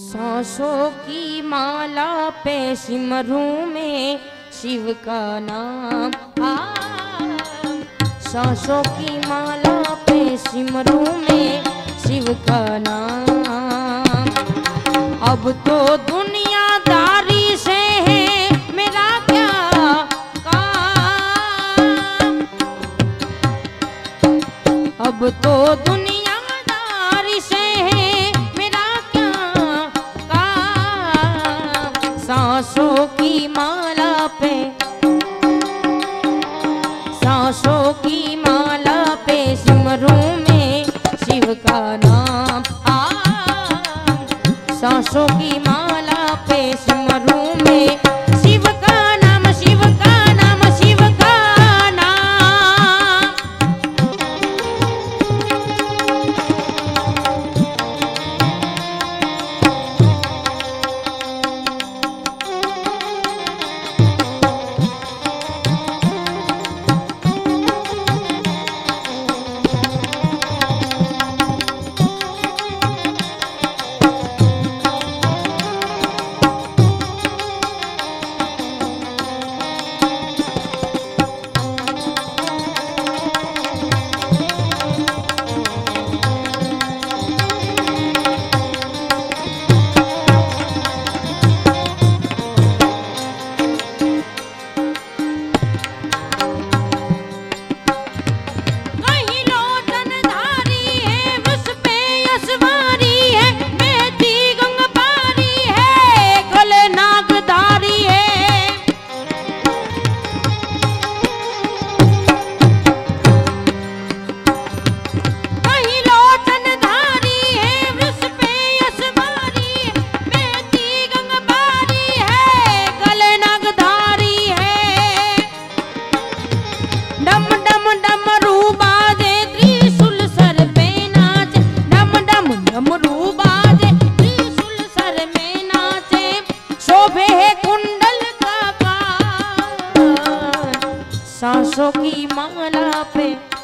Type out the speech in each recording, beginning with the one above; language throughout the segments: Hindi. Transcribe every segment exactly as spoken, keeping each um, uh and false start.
सांसों की माला पे सिमरूं में शिव का नाम। आ सांसों की माला पे सिमरूं में शिव का नाम। अब तो दुनियादारी से है मेरा क्या काम। अब तो दुनियादारी से है मेरा क्या काम। सांसों की माला पे सांसों की माला पे सिमरूं में शिव का नाम। आ सांसों की माला पे सिमरूं में शिव का नाम, शिव का नाम, शिव का नाम। सांसों की माला पे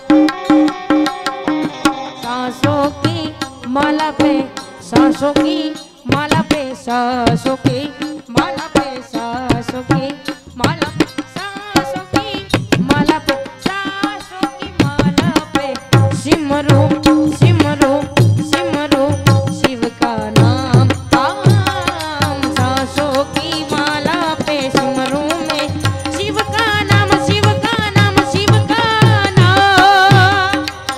सांसों की माला पे सांसों की माला पे सांसों की माला पे सांसों की माला पे सांसों की माला पे सांसों की माला पे सिमरूं सिमरूं सिमरूं शिव का नाम। आम सांसों की माला पे सिमरूं में शिव का नाम, शिव का नाम, शिव का नाम।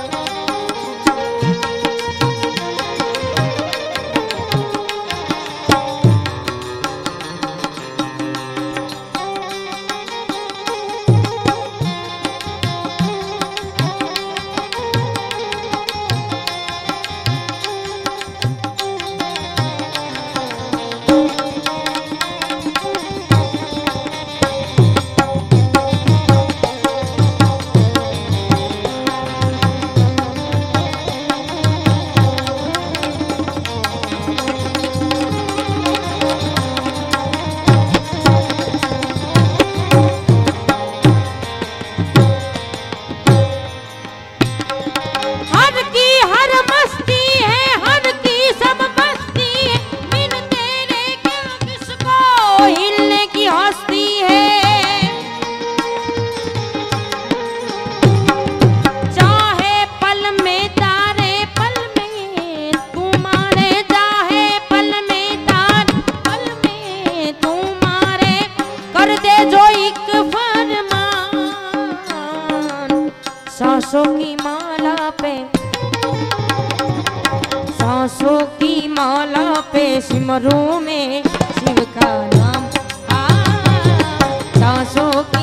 सांसों की माला पे सांसों की माला पे सिमरूं में शिव का नाम। आ सांसों